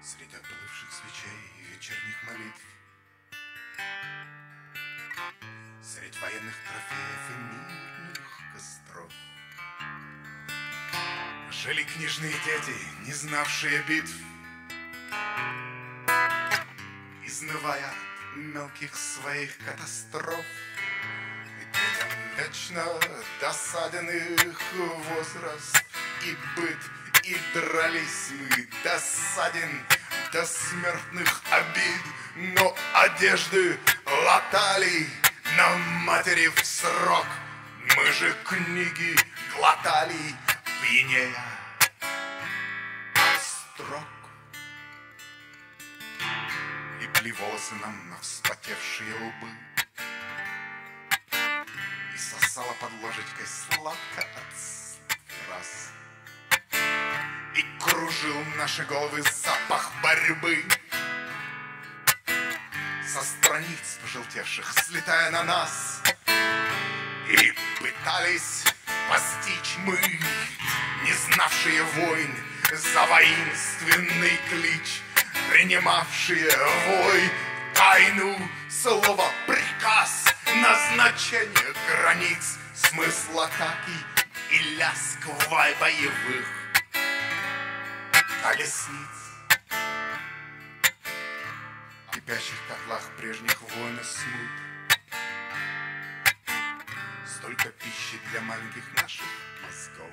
Среди оплывших свечей и вечерних молитв, средь военных трофеев и мирных костров жили книжные дети, не знавшие битв, изнывая от мелких своих катастроф. И детям вечно досаден их возраст и быт, и дрались мы досаден до смертных обид, но одежды латали на матери в срок. Мы же книги глотали, пьянея от строк. И плели волосы нам на вспотевшие лбы, и сосала под ложечкой сладко от фраз. И кружил наши головы запах борьбы со страниц пожелтевших, слетая на нас. И пытались постичь мы, не знавшие войн, за воинственный клич, принимавшие вой, тайну слова, приказ, назначение границ, смысл атаки и лязг боевых колесниц. В кипящих котлах прежних войн и смут столько пищи для маленьких наших мозгов.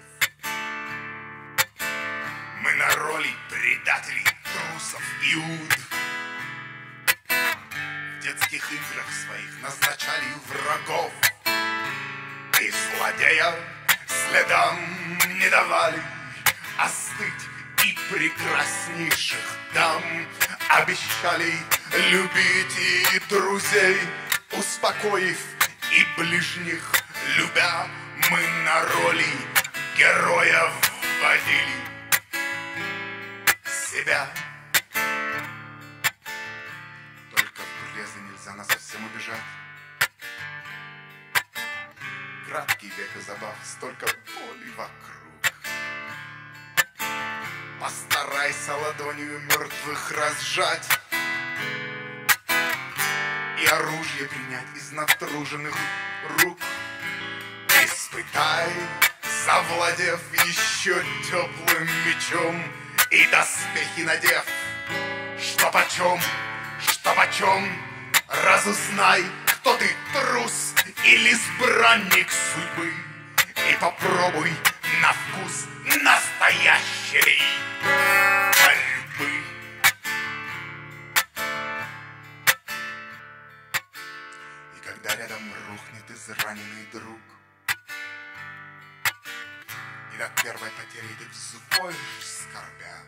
Мы на роли предателей, трусов, иуд в детских играх своих назначали врагов, и злодея следам не давали остыть, и прекраснейших дам обещали любить, и друзей успокоив, и ближних любя, мы на роли героя вводили себя. Только в железо нельзя нас совсем убежать. Краткий век и забав, столько боли вокруг. Постарайся ладонью мертвых разжать и оружие принять из натруженных рук. Испытай, завладев еще теплым мечом, и доспехи надев, что почем, разузнай, кто ты, трус или избранник судьбы, и попробуй на вкус настоящей борьбы. И когда рядом рухнет израненный друг, и от первой потери ты взвоишь скорбя,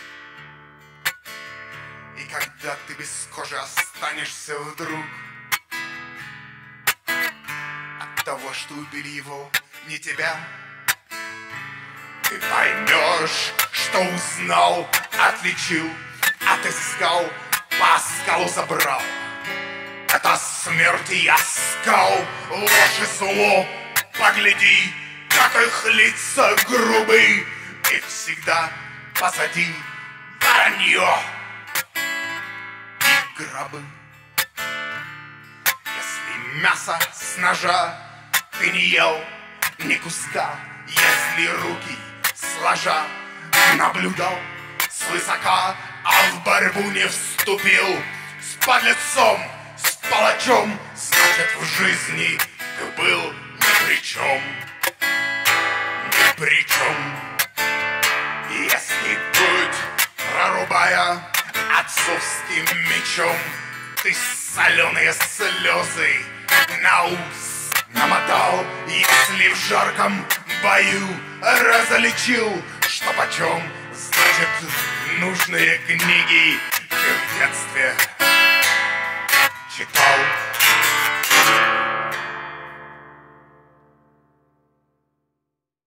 и когда ты без кожи останешься вдруг от того, что убили его, не тебя, ты поймешь, что узнал, отличил, отыскал, по оскалу забрал. Это смерть и оскал, ложь и зло. Погляди, как их лица грубы, и всегда позади воронье и гробы. Если мясо с ножа ты не ел ни куска, если руки сложа наблюдал свысока, а в борьбу не вступил с подлецом, с палачом, значит, в жизни ты был ни при чем, ни при чем. Если путь, прорубая отцовским мечом, ты соленые слезы на ус намотал, если в жарком бою различил, что почем, значит, нужные книги ты в детстве читал.